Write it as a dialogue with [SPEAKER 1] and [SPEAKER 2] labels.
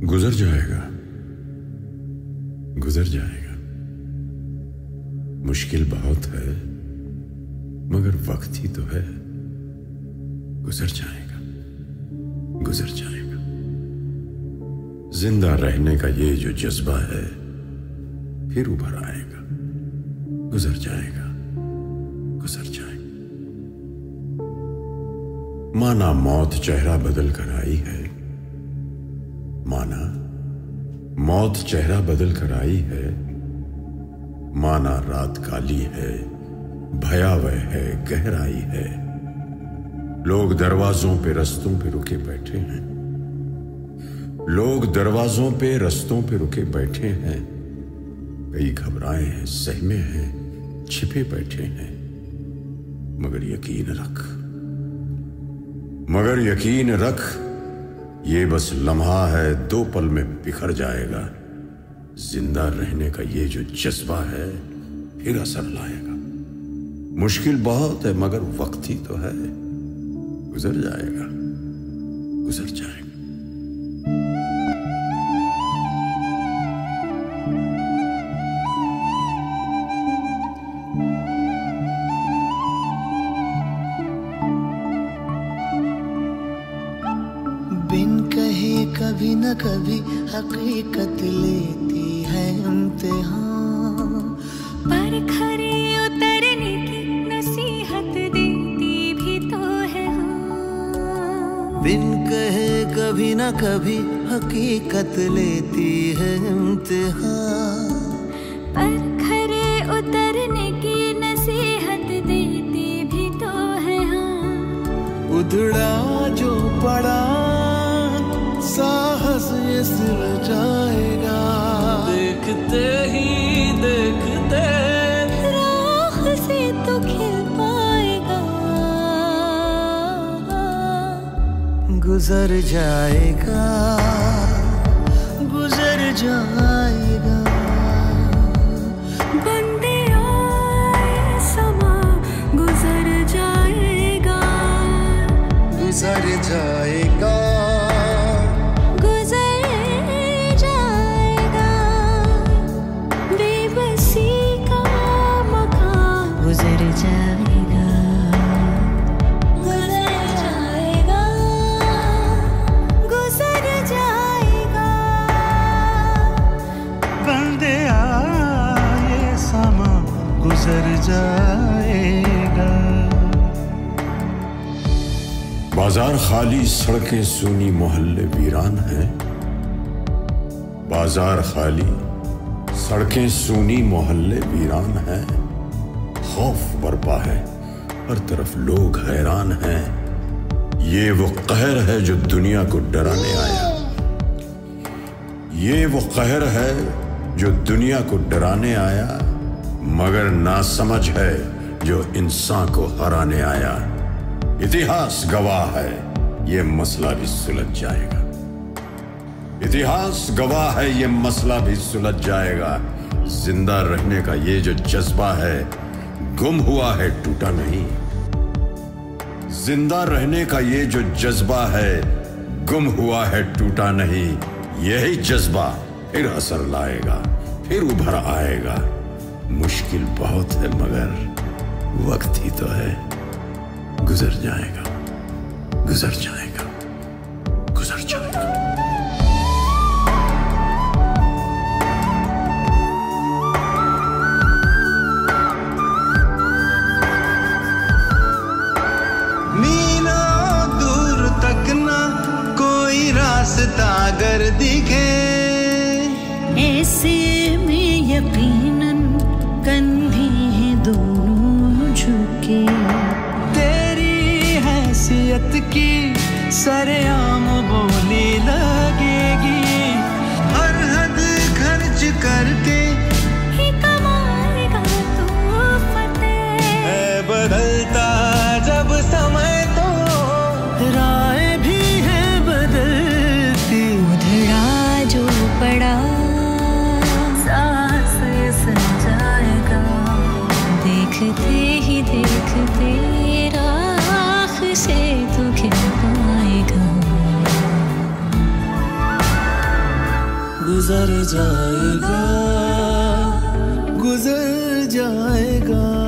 [SPEAKER 1] गुजर जाएगा, गुजर जाएगा। मुश्किल बहुत है मगर वक्त ही तो है। गुजर जाएगा, गुजर जाएगा। जिंदा रहने का ये जो जज्बा है फिर उभर आएगा। गुजर जाएगा, गुजर जाएगा। माना मौत चेहरा बदल कर आई है, माना मौत चेहरा बदल कर आई है, माना रात काली है, भयावह है, गहराई है। लोग दरवाजों पे रस्तों पे रुके बैठे हैं, लोग दरवाजों पे रस्तों पे रुके बैठे हैं। कई घबराए हैं, सहमे हैं, छिपे बैठे हैं। मगर यकीन रख, मगर यकीन रख, ये बस लम्हा है, 2 पल में बिखर जाएगा। जिंदा रहने का ये जो जज्बा है फिर असर लाएगा। मुश्किल बहुत है मगर वक्त ही तो है। गुजर जाएगा, गुजर जाएगा।
[SPEAKER 2] बिन कहे कभी न कभी हकीकत लेती है इम्तिहान,
[SPEAKER 3] पर खरे उतरने की नसीहत देती भी तो है।
[SPEAKER 2] बिन कहे कभी न कभी हकीकत लेती है इम्तिहान,
[SPEAKER 3] पर खरे उतरने की नसीहत देती भी तो है।
[SPEAKER 2] उधड़ा जो पड़ा साहस ये सिल जाएगा। देखते ही देखते
[SPEAKER 3] राह से तो खिल पाएगा।
[SPEAKER 2] गुजर जाएगा, गुजर जाएगा।
[SPEAKER 3] बंदे आए समा गुजर जाएगा,
[SPEAKER 2] गुजर जाएगा।
[SPEAKER 3] गुजर जाएगा, गुजर जाएगा, गुजर जाएगा।
[SPEAKER 2] बंदे आए समा गुजर जाएगा।
[SPEAKER 1] बाजार खाली, सड़कें सूनी, मोहल्ले वीरान हैं। बाजार खाली, सड़कें सूनी, मोहल्ले वीरान हैं। खौफ बरपा है, हर तरफ लोग हैरान हैं। ये वो कहर है जो दुनिया को डराने आया। ये वो कहर है जो दुनिया को डराने आया, मगर नासमझ है जो इंसान को हराने आया। इतिहास गवाह है, ये मसला भी सुलझ जाएगा। इतिहास गवाह है, ये मसला भी सुलझ जाएगा। जिंदा रहने का ये जो जज्बा है गुम हुआ है, टूटा नहीं। जिंदा रहने का ये जो जज्बा है गुम हुआ है, टूटा नहीं। यही जज्बा फिर असर लाएगा, फिर उभर आएगा। मुश्किल बहुत है मगर वक्त ही तो है। गुजर जाएगा, गुजर जाएगा, गुजर जाएगा।
[SPEAKER 2] रास्ता अगर दिखे
[SPEAKER 3] ऐसे में यकीनन कंधे हैं दोनों झुके।
[SPEAKER 2] तेरी हैसियत की सरेआम बोली लगेगी। हर हद खर्च करके
[SPEAKER 3] ही कमाएगा तो फतेह
[SPEAKER 2] है। बदलता जब समय तो राय भी है बदलती।
[SPEAKER 3] उधड़ा जो पड़ा सांस सन जाएगा। देखते ही देखते राख से तो खिल पाएगा।
[SPEAKER 2] गुजर जाएगा, गुजर जाएगा।